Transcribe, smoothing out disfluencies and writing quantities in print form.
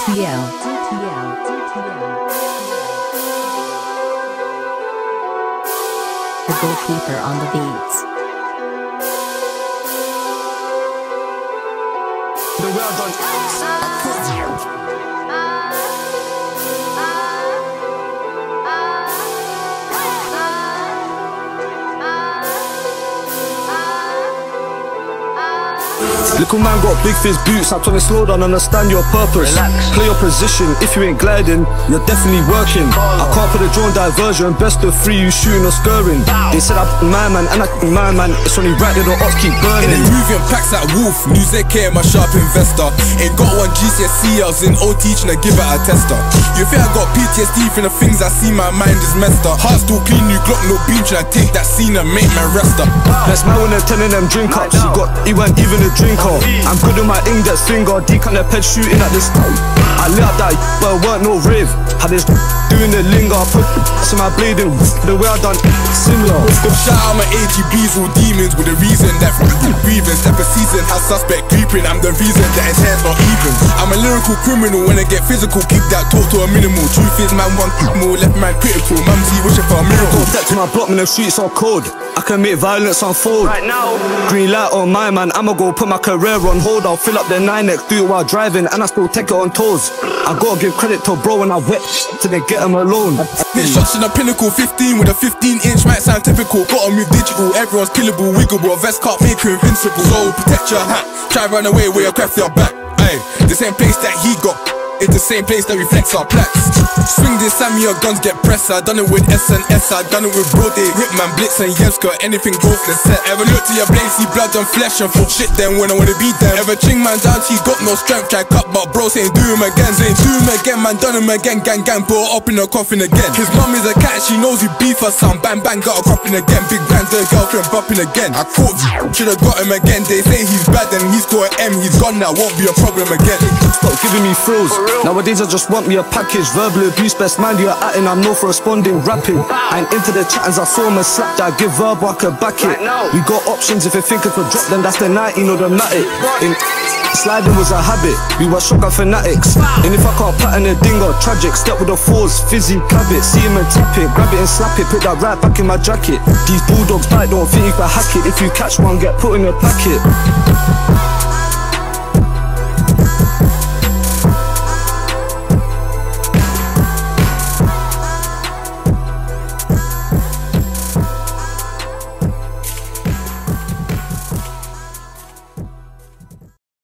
ZTL. The goalkeeper on the beats. The well done. Little man got big fizz boots, I'm trying to slow down, understand your purpose. Relax. Play your position, if you ain't gliding, you're definitely working. I can't put a drone diversion, best of three, you shooting or scurrying. They said I'm my man, and I'm my man, it's only right that the odds keep burning. In the moving packs like Wolf, new ZK, my sharp investor. Ain't got one GCSE, I was in O teaching, I give it a tester. You think I got PTSD from the things I see, my mind is messed up. Heart still clean, new Glock, no beam, trying to take that scene and make my rest up. Best man when they're telling them drink ups, he weren't even a drinker. I'm good with my index finger, deep on the ped shooting at this. I lit up that, but it weren't no rave. Had this doing the linger, put to my blade and the way I done similar. Shout out my AGBs, all demons with a reason that breathing. Step a season, has suspect creeping. I'm the reason that his hair's not even. I'm a lyrical criminal when I get physical, kick that talk to a minimal. Truth is man one more, left man critical. Mumsy wishing for a miracle. Step to my block, man, the streets are cold. I can make violence unfold. Right now, green light on my man, I'ma go put my career on hold. I'll fill up the 9X, do it while driving, and I still take it on toes. I gotta give credit to bro when I wet till they get him alone. Hit shots in a pinnacle, 15 with a 15-inch, might sound typical. Gotta move digital, everyone's killable, wiggable. A vest can't make you invincible. So protect your hat, try run away with your craft your back. Ay, the same place that he got, it's the same place that reflects our plaques. Swing this time, your guns get pressed. I done it with S&S, I done it with Brody, Hitman, Blitz and Yevska. Anything go for the set. Ever look to your blade, see blood and flesh and thought shit then when I wanna beat them. Ever ching man down, he got no strength, try cut, but bro saying do him again. Saying do him again, man, done him again, gang, brought up in the coffin again. His mum is a cat, she knows he beef her son. Bang, bang, got a cropping again. Big bang, the girlfriend bumping again. I caught should've got him again. They say he's bad and he's got an M. He's gone now, won't be a problem again. Stop giving me thrills. Nowadays I just want me a package. Verbal abuse, best man you're at, and I'm known for responding rapid. I ain't into the chattings, I saw him and slapped that. Give verbal, I could back it. We got options, if you think it could drop, then that's the 19 or the matic. Sliding was a habit, we were shotgun fanatics. And if I can't pattern a dinger, tragic. Step with the fours, fizzy, grab it. See him and tap it, grab it and slap it. Put that right back in my jacket. These bulldogs bite, don't think you can hack it. If you catch one, get put in a packet.